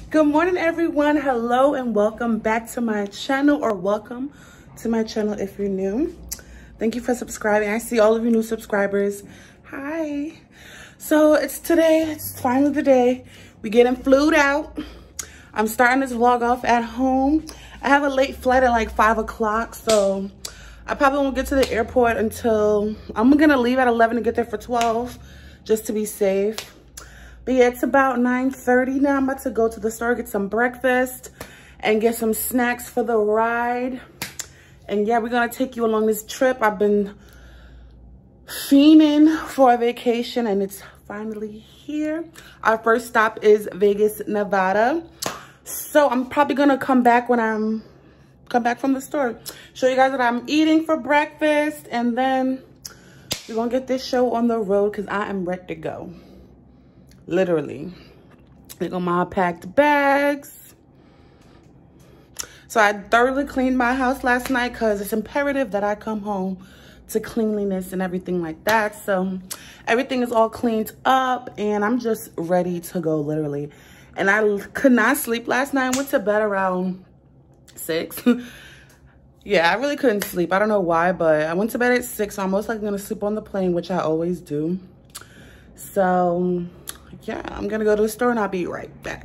Good morning, everyone. Hello and welcome back to my channel, or welcome to my channel if you're new. Thank you for subscribing. I see all of you new subscribers. Hi. So it's finally the day. We getting flued out. I'm starting this vlog off at home. I have a late flight at like 5 o'clock, so I probably won't get to the airport until, I'm gonna leave at 11 and get there for 12 just to be safe. But yeah, it's about 9:30 now. I'm about to go to the store, get some breakfast and get some snacks for the ride. And yeah, we're gonna take you along this trip. I've been fiending for a vacation and it's finally here. Our first stop is Vegas, Nevada. So I'm probably gonna come back from the store, show you guys what I'm eating for breakfast, and then we're gonna get this show on the road because I am ready to go. Literally. They got my packed bags. So I thoroughly cleaned my house last night because it's imperative that I come home to cleanliness and everything like that. So everything is all cleaned up and I'm just ready to go, literally. And I could not sleep last night. I went to bed around 6. Yeah, I really couldn't sleep. I don't know why, but I went to bed at 6. So I'm most likely gonna sleep on the plane, which I always do. So yeah, I'm gonna go to the store and I'll be right back.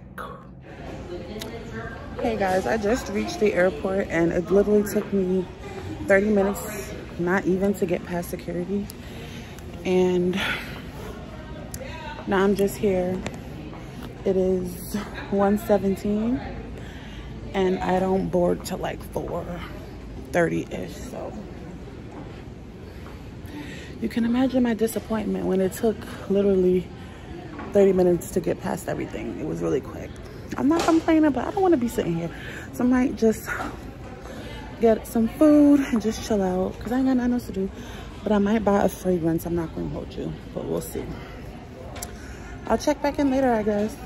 Hey guys, I just reached the airport and it literally took me 30 minutes, not even, to get past security. And now I'm just here. It is 1:17 and I don't board till like 4:30-ish, so you can imagine my disappointment when it took literally 30 minutes to get past everything. It was really quick. I'm not complaining, but I don't want to be sitting here. So I might just get some food and just chill out because I ain't got nothing else to do. But I might buy a fragrance. I'm not going to hold you, but we'll see. I'll check back in later, I guess.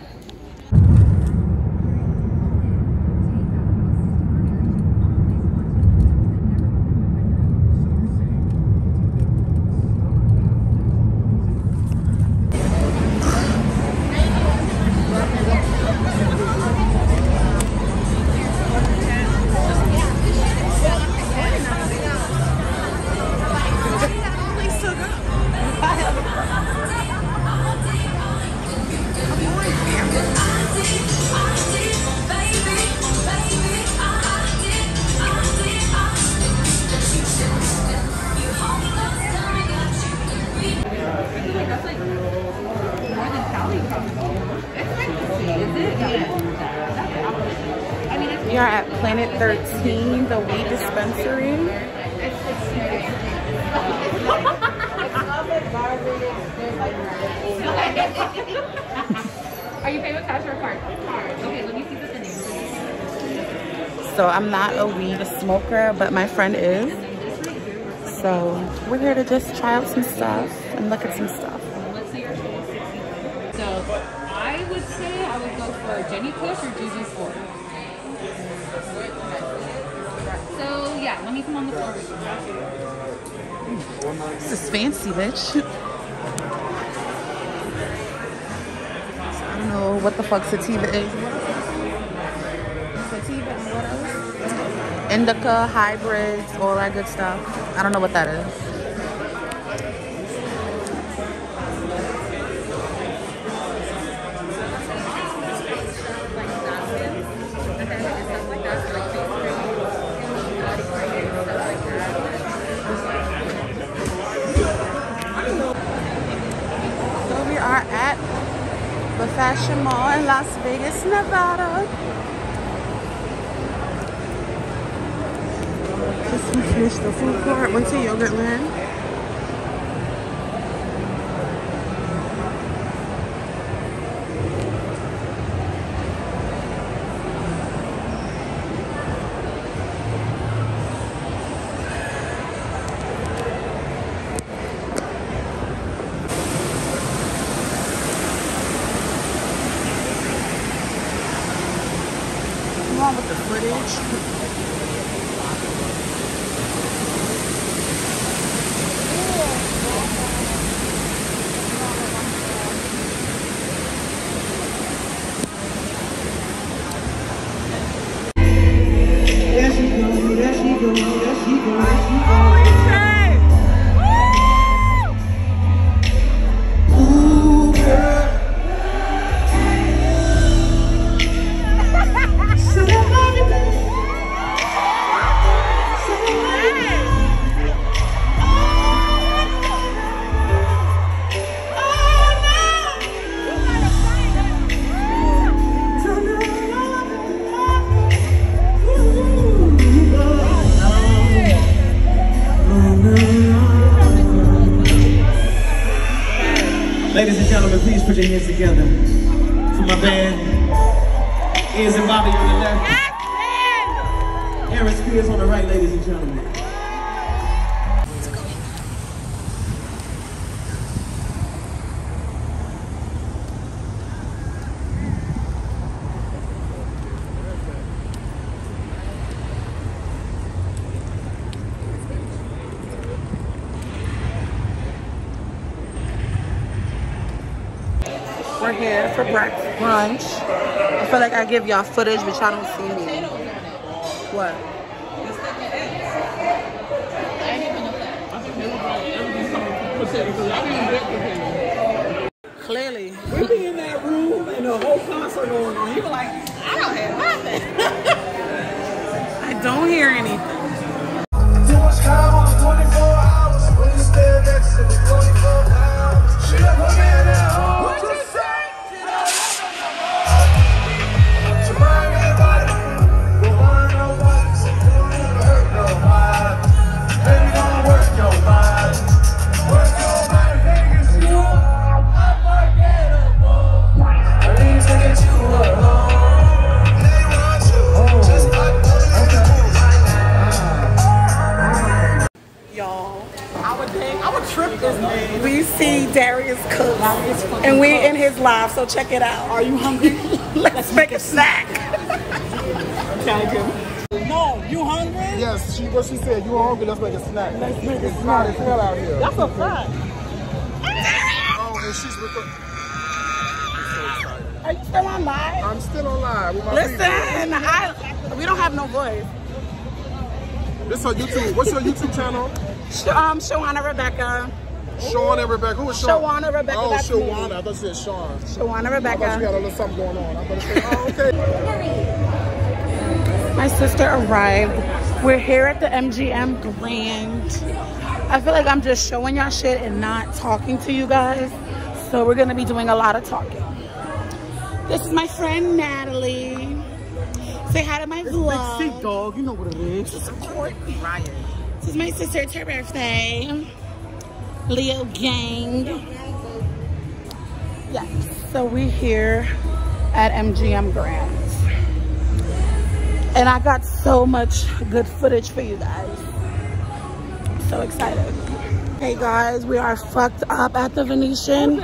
We are at Planet 13, the weed dispensary. Are you paying with cash or card? Card. Okay, let me see the name. So I'm not a weed smoker, but my friend is. So we're here to just try out some stuff and look at some stuff. Let's see your face. So I would say I would go for Jenny Kush or Juju Sport. So yeah, let me come on the floor with you. This is fancy, bitch. So I don't know what the fuck sativa is. Sativa and what else? Indica, hybrids, all that good stuff. I don't know what that is. At the Fashion Mall in Las Vegas, Nevada. Just finished the food court, went to Yogurtland. With the footage. your hands together for my band. Ears and Bobby on the left. Aaron Spears on the right, ladies and gentlemen. We're here for brunch. I feel like I give y'all footage, but y'all don't see me. What? Clearly. We be in that room and the whole concert going on. You were like, I don't have nothing. I don't hear anything. Too much time on 24 hours. When you stand next to the 24 hours. She left her man at home. What you say? She mind everybody. Don't mind nobody. So you don't even hurt nobody. Baby, don't work your body. Work your body, niggas. You are unforgettable. I need to get you alone. They want you. Just like Y'all, I would trip this man. we see Darius cook, and we in his live, so check it out. Are you hungry? Let's make a snack. No, you hungry? yes, what she said, you hungry, let's make a snack. Let's make a It's hot as hell out here. That's a fact. Oh, and she's with Are you still on live? I'm still on live with my Listen, we don't have no voice. people. This is her YouTube. What's your YouTube channel? Shawana Rebecca. Shawn and Rebecca. Who is Shawn? Shawana Rebecca. Oh, that's me. Shawana. I thought you said Shawn. Shawana I thought you Rebecca. had a little something going on. I thought you said, oh, okay. My sister arrived. We're here at the MGM Grand. I feel like I'm just showing y'all shit and not talking to you guys. So we're gonna be doing a lot of talking. This is my friend Natalie. Say hi to my vlog. Big seat, dog. You know what it is. This is my sister. It's her birthday. Leo gang. Yes. So we're here at MGM Grand. And I got so much good footage for you guys. So excited. Hey guys, we are fucked up at the Venetian.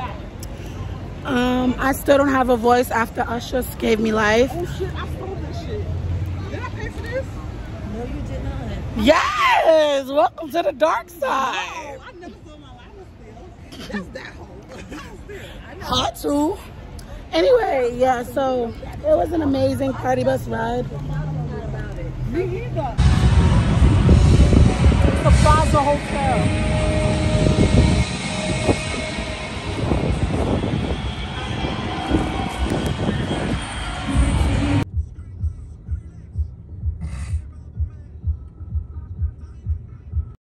I still don't have a voice after Usher gave me life. Oh shit, I stole this shit. Did I pay for this? No, you did not. Yes! Welcome to the dark side. Oh, I never saw my life still. That's that hole. Hot too. Anyway, yeah, so it was an amazing party bus ride. Me either. The Plaza Hotel.